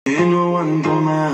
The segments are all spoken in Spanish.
Que no aguanto más.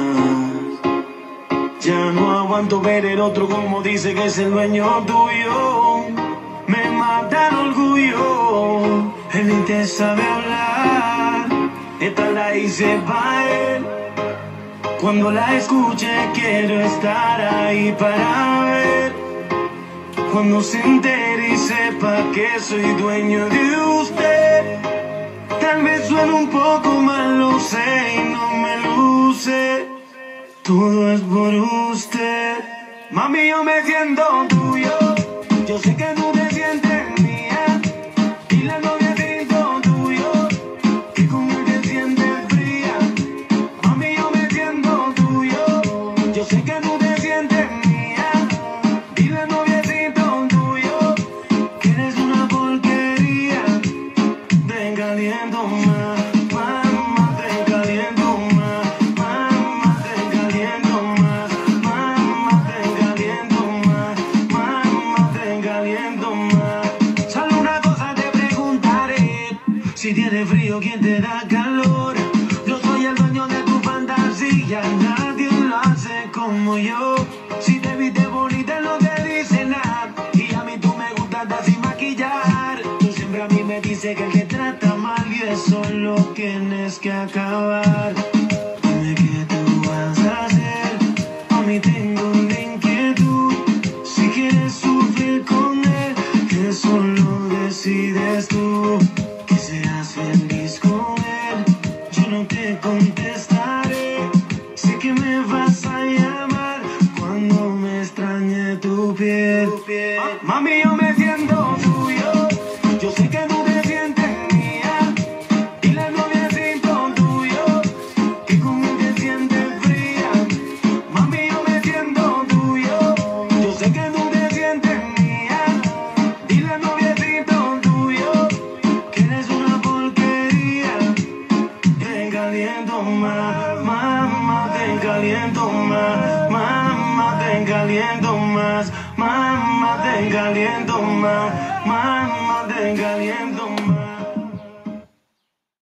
Ya no aguanto ver el otro como dice que es el dueño tuyo. Me mata el orgullo. Él ni te sabe hablar. Esta la hice pa' él. Cuando la escuche quiero estar ahí para ver. Cuando se entere y sepa que soy dueño de usted. Tal vez suene un poco mal, lo sé y no me luce. Todo es por usted. Mami, yo me siento tuyo. Yo sé que tú te sientes mía. Dile al noviecito tuyo que con él te sientes fría. Mami, yo me siento tuyo. Yo sé que tú te sientes mía. Dile al noviecito tuyo que eres una porquería. Te caliento más. Si tienes frío, ¿quién te da calor? Yo soy el dueño de tu fantasía, nadie lo hace como yo. Si te viste bonita no te dice nada, y a mí tú me gustas sin maquillar. Tú siempre a mí me dices que te trata mal y eso lo tienes que acabar. Dime qué tú vas a hacer, a mí tengo una inquietud. Si quieres sufrir con él, eso lo decides tú. Seas feliz con él, yo no te contestaré. Sé que me vas a llamar cuando me extrañe tu piel. Mami, yo me siento tuyo. Yo sé que tú te sientes mía. Dile al noviecito tuyo que con él te sientes fría. Mami, yo me siento tuyo. Yo sé que tú te sientes mía. Dile al noviecito tuyo que eres una porquería. Te caliento más, mamá, te caliento más, mamá, te caliento más, mamá, te caliento más, mamá, te caliento.